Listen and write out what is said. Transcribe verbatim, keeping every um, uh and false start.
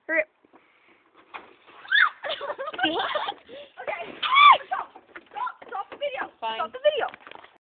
Hurry up. Okay. Stop. Stop. Stop the video. Fine. Stop the